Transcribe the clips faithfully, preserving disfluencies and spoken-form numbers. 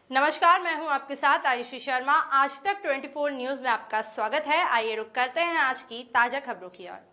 नमस्कार, मैं हूं आपके साथ आयुषी शर्मा। आज तक चौबीस न्यूज में आपका स्वागत है। आइए रुक करते हैं आज की ताजा खबरों की ओर।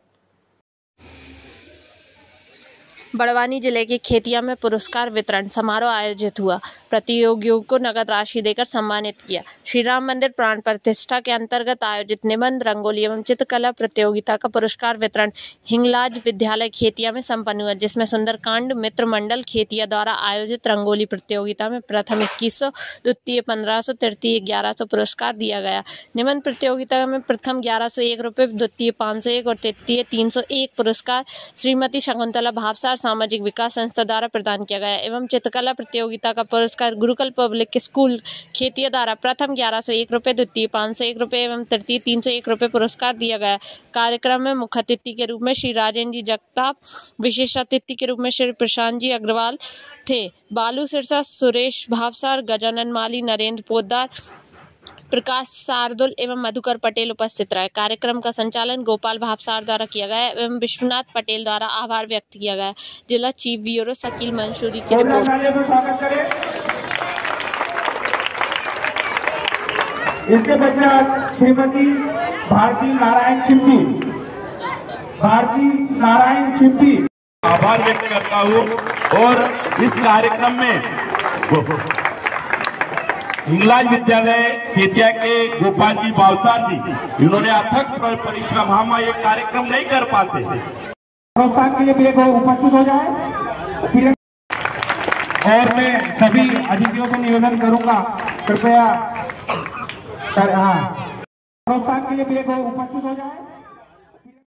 बड़वानी जिले के खेतिया में पुरस्कार वितरण समारोह आयोजित हुआ। प्रतियोगियों को नगद राशि देकर सम्मानित किया। श्री राम मंदिर प्राण प्रतिष्ठा के अंतर्गत आयोजित निबंध, रंगोली एवं चित्रकला प्रतियोगिता का पुरस्कार वितरण हिंगलाज विद्यालय खेतिया में संपन्न हुआ, जिसमें सुंदरकांड मित्र मंडल खेतिया द्वारा आयोजित रंगोली प्रतियोगिता में प्रथम इक्कीस सौ, द्वितीय पंद्रह सौ, तृतीय ग्यारह सौ पुरस्कार दिया गया। निबंध प्रतियोगिता में प्रथम ग्यारह सौ एक रुपये, द्वितीय पाँच सौ एक और तृतीय तीन सौ एक पुरस्कार श्रीमती शकुंतला भावसार सामाजिक विकास संस्था द्वारा प्रदान किया गया एवं चित्रकला प्रतियोगिता का पुरस्कार गुरुकुल पब्लिक स्कूल खेतिया द्वारा प्रथम ग्यारह सौ एक रुपये, द्वितीय पाँच सौ एक रुपये एवं तृतीय तीन सौ एक रुपये पुरस्कार दिया गया। कार्यक्रम में मुख्य अतिथि के रूप में श्री राजेंद्र जी जगताप, विशेष अतिथि के रूप में श्री प्रशांत जी अग्रवाल थे। बालू सिरसा, सुरेश भावसार, गजानन माली, नरेंद्र पोद्दार, प्रकाश शार्दुल एवं मधुकर पटेल उपस्थित रहे। कार्यक्रम का संचालन गोपाल भावसार द्वारा किया गया एवं विश्वनाथ पटेल द्वारा आभार व्यक्त किया गया। जिला चीफ ब्यूरो शकील मंसूरी की रिपोर्ट। इसके पश्चात श्रीमती भारती नारायण शिंपी भारती नारायण शिंपी आभार व्यक्त करता हूँ। और इस कार्यक्रम में हिंगलाज विद्यालय खेतिया के गोपाल जी भावसार जी, इन्होंने अथक परिश्रम, हम ये कार्यक्रम नहीं कर पाते थे। प्रोत्साहन के लिए मेरे को उपस्थित हो जाए। और मैं सभी अतिथियों से निवेदन करूंगा, कृपया हाँ प्रोत्साहन के लिए मेरे को उपस्थित हो जाए।